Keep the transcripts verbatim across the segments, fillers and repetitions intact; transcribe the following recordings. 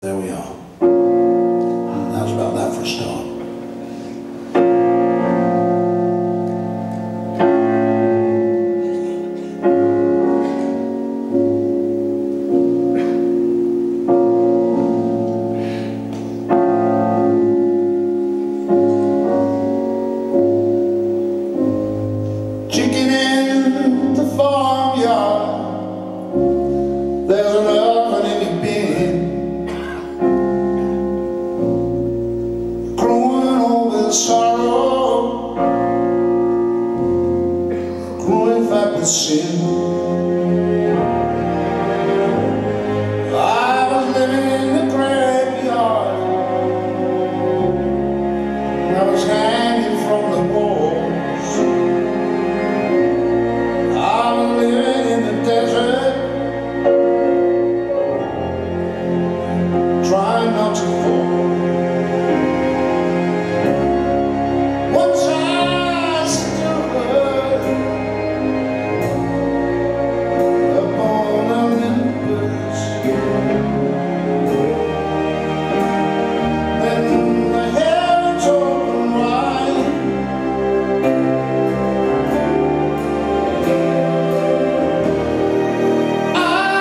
There we are. How's about that for a start? Chicken in the farmyard, there's an oven in your bin, growing over sorrow, growing fat with sin. I was living in the graveyard, I was hanging from the walls, I was living in the desert, trying not to fall. Once I stood upon Olympus, then the heavens opened wide, I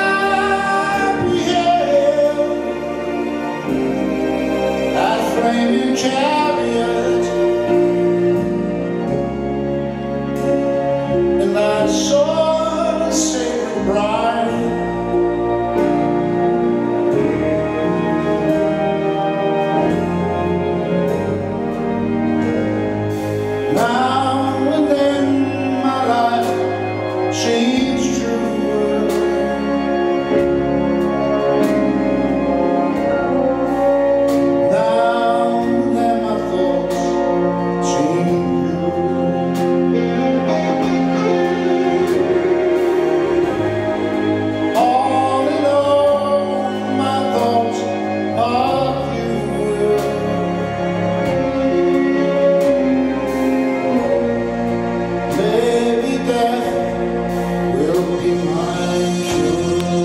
beheld that flaming chariot, and I saw the sacred bride. Now and then my life seems true. Now and then my thoughts seem true. All in all, my thoughts of you. Maybe death will be mine too.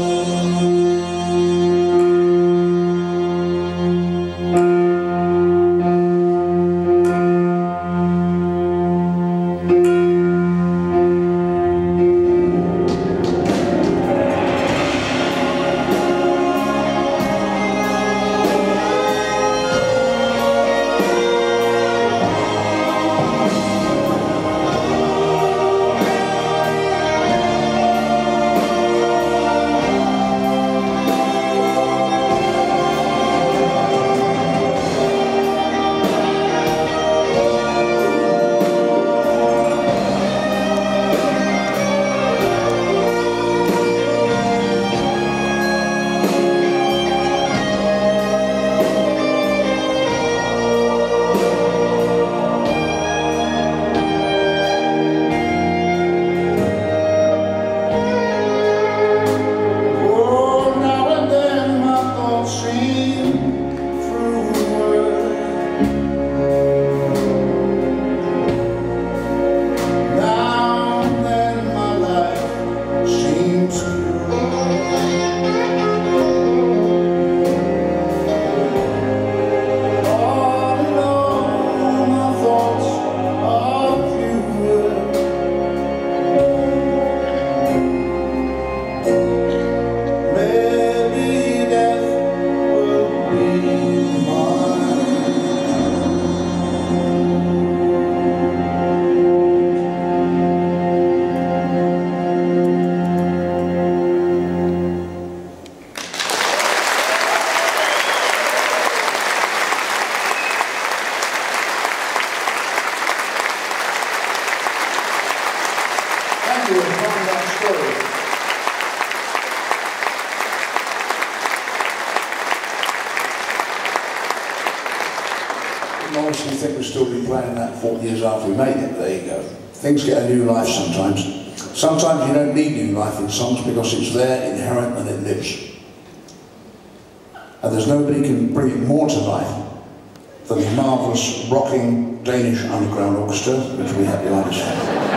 Oh, now and then my thoughts seem through. Now and then my life seems through. All in all, my thoughts of you. Maybe death will be mine. Thank you, Barnyard Story. I honestly think we'll still be playing that forty years after we made it, but there you go. Things get a new life sometimes. Sometimes you don't need new life in songs because it's there, inherent, and it lives. And there's nobody can bring it more to life than the marvellous rocking Danish underground orchestra, which we have behind us.